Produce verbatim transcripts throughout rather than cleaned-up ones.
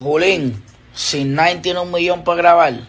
Julín, sin Nine tiene un millón para grabar.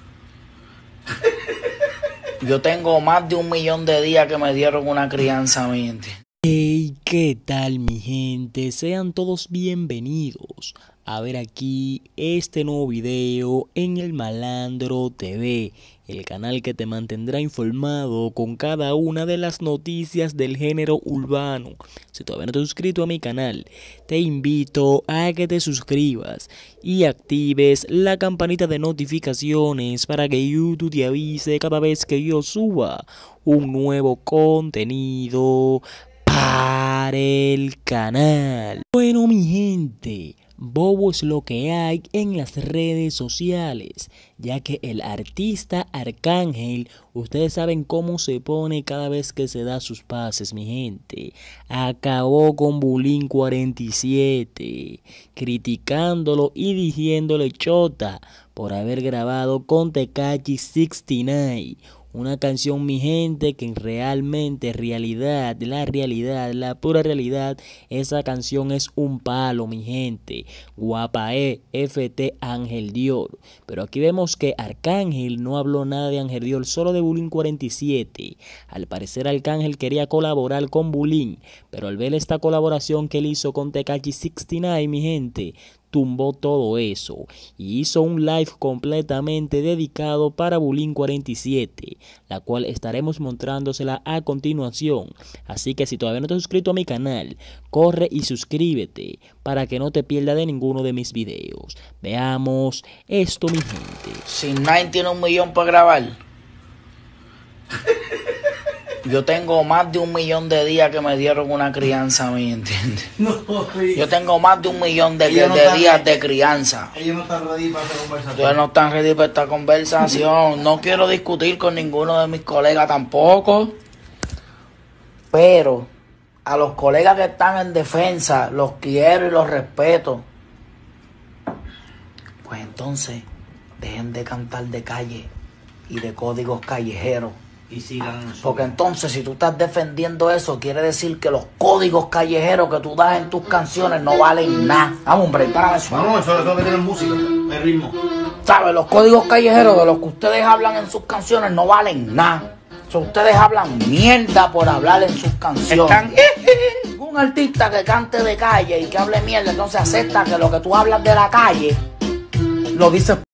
Yo tengo más de un millón de días que me dieron una crianza, mi gente. Hey, ¿qué tal, mi gente? Sean todos bienvenidos a ver aquí este nuevo video en el Malandro T V, el canal que te mantendrá informado con cada una de las noticias del género urbano. Si todavía no te has suscrito a mi canal, te invito a que te suscribas y actives la campanita de notificaciones para que YouTube te avise cada vez que yo suba un nuevo contenido para el canal. Bueno, mi gente, bobo es lo que hay en las redes sociales, ya que el artista Arcángel, ustedes saben cómo se pone cada vez que se da sus pases, mi gente. Acabó con Bulín cuarenta y siete, criticándolo y diciéndole chota por haber grabado con Tekashi sesenta y nueve. Una canción, mi gente, que realmente, realidad, la realidad, la pura realidad, esa canción es un palo, mi gente. Guapae, F T Ángel Dior. Pero aquí vemos que Arcángel no habló nada de Ángel Dior, solo de Bulín cuarenta y siete. Al parecer Arcángel quería colaborar con Bulín, pero al ver esta colaboración que él hizo con Tekashi sesenta y nueve, mi gente, tumbó todo eso y hizo un live completamente dedicado para Bulín cuarenta y siete, la cual estaremos mostrándosela a continuación. Así que si todavía no te has suscrito a mi canal, corre y suscríbete para que no te pierdas de ninguno de mis videos. Veamos esto, mi gente. Sin Nine tiene un millón para grabar. Yo tengo más de un millón de días que me dieron una crianza, ¿me entiendes? No, Yo tengo más de un millón de, de, no de están, días de crianza. Ellos no están ready para esta conversación. Ustedes no están ready para esta conversación. No quiero discutir con ninguno de mis colegas tampoco. Pero a los colegas que están en defensa, los quiero y los respeto. Pues entonces, dejen de cantar de calle y de códigos callejeros. Y sigan. Porque entonces, si tú estás defendiendo eso, quiere decir que los códigos callejeros que tú das en tus canciones no valen nada. Vamos, hombre, para eso. No, no, eso es lo que tiene música, el ritmo. ¿Sabes? Los códigos callejeros de los que ustedes hablan en sus canciones no valen nada. O sea, ustedes hablan mierda por hablar en sus canciones. Están... Un artista que cante de calle y que hable mierda, entonces acepta que lo que tú hablas de la calle lo dices